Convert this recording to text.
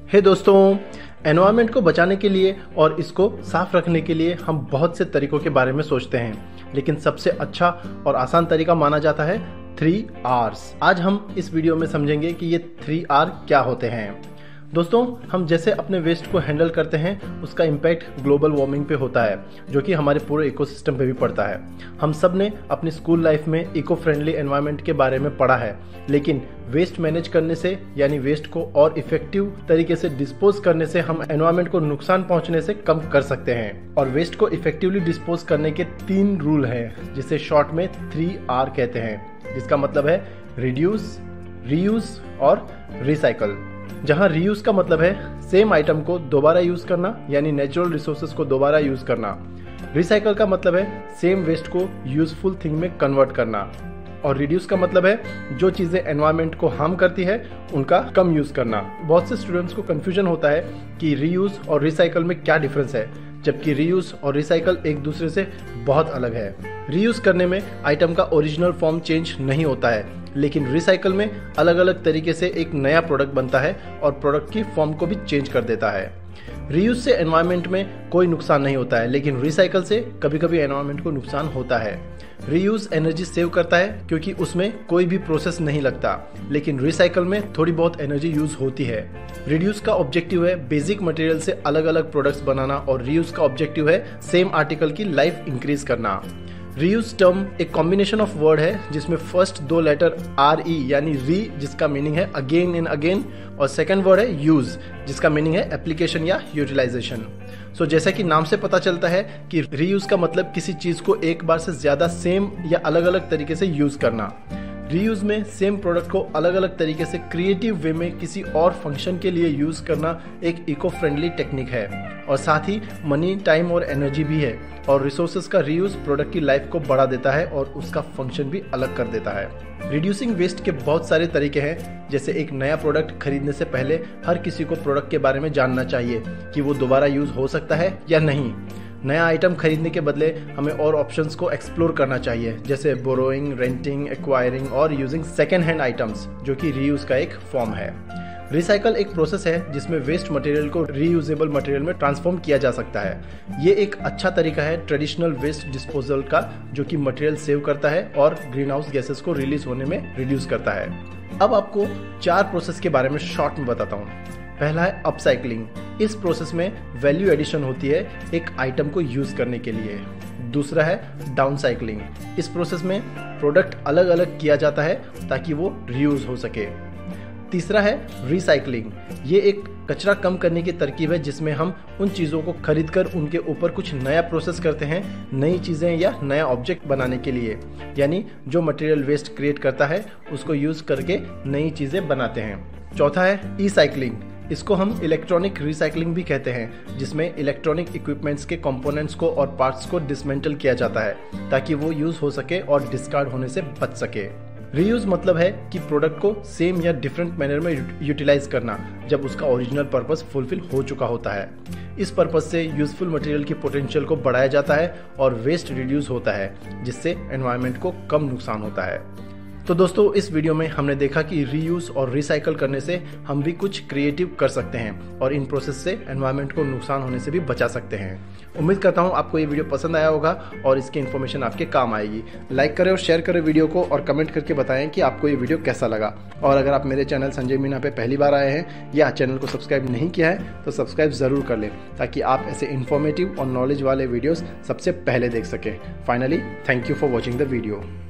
हे दोस्तों, एनवायरनमेंट को बचाने के लिए और इसको साफ रखने के लिए हम बहुत से तरीकों के बारे में सोचते हैं, लेकिन सबसे अच्छा और आसान तरीका माना जाता है 3Rs। आज हम इस वीडियो में समझेंगे कि ये 3R क्या होते हैं। दोस्तों, हम जैसे अपने वेस्ट को हैंडल करते हैं उसका इम्पैक्ट ग्लोबल वार्मिंग पे होता है, जो कि हमारे पूरे इकोसिस्टम पे भी पड़ता है। हम सब ने अपनी स्कूल लाइफ में इको फ्रेंडली एनवायरनमेंट के बारे में पढ़ा है, लेकिन वेस्ट मैनेज करने से यानी वेस्ट को और इफेक्टिव तरीके से डिस्पोज करने से हम एनवायरनमेंट को नुकसान पहुंचने से कम कर सकते हैं। और वेस्ट को इफेक्टिवली डिस्पोज करने के 3 रूल हैं, जिसे शॉर्ट में 3R कहते हैं, जिसका मतलब है रिड्यूस, रीयूज और रिसाइकल। जहां रीयूज का मतलब है सेम आइटम को दोबारा यूज करना, यानी नेचुरल रिसोर्सेज को दोबारा यूज करना। रिसाइकल का मतलब है सेम वेस्ट को यूजफुल थिंग में कन्वर्ट करना। और रिड्यूस का मतलब है जो चीजें एनवायरनमेंट को हार्म करती है उनका कम यूज करना। बहुत से स्टूडेंट्स को कंफ्यूजन होता है कि रीयूज और रिसाइकल में क्या डिफरेंस है, जबकि रीयूज और रिसाइकल एक दूसरे से बहुत अलग है। रीयूज करने में आइटम का ओरिजिनल फॉर्म चेंज नहीं होता है, लेकिन रिसाइकल में अलग अलग तरीके से एक नया प्रोडक्ट बनता है और प्रोडक्ट की फॉर्म को भी चेंज कर देता है। रीयूज से एनवायरनमेंट में कोई नुकसान नहीं होता है, लेकिन रिसाइकल से कभी कभी एनवायरनमेंट को नुकसान होता है। रीयूज एनर्जी सेव करता है क्योंकि उसमें कोई भी प्रोसेस नहीं लगता, लेकिन रिसाइकल में थोड़ी बहुत एनर्जी यूज होती है। रिड्यूस का ऑब्जेक्टिव है बेसिक मटेरियल से अलग अलग प्रोडक्ट्स बनाना, और रीयूज का ऑब्जेक्टिव है सेम आर्टिकल की लाइफ इंक्रीज करना। रीयूज टर्म एक कॉम्बिनेशन ऑफ वर्ड है जिसमें फर्स्ट 2 लेटर RE यानी री, जिसका मीनिंग है अगेन एंड अगेन, और सेकंड वर्ड है यूज, जिसका मीनिंग है एप्लीकेशन या यूटिलाइजेशन। सो जैसा कि नाम से पता चलता है कि रीयूज का मतलब किसी चीज को एक बार से ज्यादा सेम या अलग अलग तरीके से यूज करना। रीयूज में सेम प्रोडक्ट को अलग अलग तरीके से क्रिएटिव वे में किसी और फंक्शन के लिए यूज करना एक इको फ्रेंडली टेक्निक है, और साथ ही मनी, टाइम और एनर्जी भी है। और रिसोर्सेज का रीयूज प्रोडक्ट की लाइफ को बढ़ा देता है और उसका फंक्शन भी अलग कर देता है। रिड्यूसिंग वेस्ट के बहुत सारे तरीके हैं, जैसे एक नया प्रोडक्ट खरीदने से पहले हर किसी को प्रोडक्ट के बारे में जानना चाहिए कि वो दोबारा यूज हो सकता है या नहीं। नया आइटम खरीदने के बदले हमें और ऑप्शंस को एक्सप्लोर करना चाहिए, जैसे बोरोइंग, रेंटिंग, एक्वायरिंग और यूजिंग सेकेंड हैंड आइटम्स, जो कि रीयूज का एक फॉर्म है। रिसाइकल एक प्रोसेस है जिसमें वेस्ट मटेरियल को रीयूजेबल मटेरियल में ट्रांसफॉर्म किया जा सकता है। ये एक अच्छा तरीका है ट्रेडिशनल वेस्ट डिस्पोजल का, जो कि मटेरियल सेव करता है और ग्रीन हाउस गैसेस को रिलीज होने में रिड्यूस करता है। अब आपको 4 प्रोसेस के बारे में शॉर्ट में बताता हूँ। पहला है अपसाइकलिंग। इस प्रोसेस में वैल्यू एडिशन होती है एक आइटम को यूज करने के लिए। दूसरा है डाउनसाइकलिंग। इस प्रोसेस में प्रोडक्ट अलग अलग किया जाता है ताकि वो रीयूज हो सके। तीसरा है रिसाइकलिंग। ये एक कचरा कम करने की तरकीब है जिसमें हम उन चीज़ों को खरीदकर उनके ऊपर कुछ नया प्रोसेस करते हैं, नई चीज़ें या नया ऑब्जेक्ट बनाने के लिए। यानी जो मटेरियल वेस्ट क्रिएट करता है उसको यूज करके नई चीज़ें बनाते हैं। चौथा है ई साइक्लिंग। इसको हम इलेक्ट्रॉनिक रिसाइकलिंग भी कहते हैं, जिसमें इलेक्ट्रॉनिक इक्विपमेंट्स के कंपोनेंट्स को और पार्ट्स को डिसमेंटल किया जाता है ताकि वो यूज हो सके और डिस्कार्ड होने से बच सके। रीयूज मतलब है कि प्रोडक्ट को सेम या डिफरेंट मैनर में यूटिलाइज करना जब उसका ओरिजिनल पर्पस फुलफिल हो चुका होता है। इस पर्पस से यूजफुल मटेरियल की पोटेंशियल को बढ़ाया जाता है और वेस्ट रिड्यूस होता है, जिससे एनवायरनमेंट को कम नुकसान होता है। तो दोस्तों, इस वीडियो में हमने देखा कि रीयूज और रिसाइकल करने से हम भी कुछ क्रिएटिव कर सकते हैं और इन प्रोसेस से एनवायरनमेंट को नुकसान होने से भी बचा सकते हैं। उम्मीद करता हूँ आपको ये वीडियो पसंद आया होगा और इसकी इन्फॉर्मेशन आपके काम आएगी। लाइक करें और शेयर करें वीडियो को, और कमेंट करके बताएं कि आपको ये वीडियो कैसा लगा। और अगर आप मेरे चैनल संजय मीना पे पहली बार आए हैं या चैनल को सब्सक्राइब नहीं किया है तो सब्सक्राइब ज़रूर कर लें, ताकि आप ऐसे इन्फॉर्मेटिव और नॉलेज वाले वीडियोज़ सबसे पहले देख सकें। Finally, thank you for watching the video.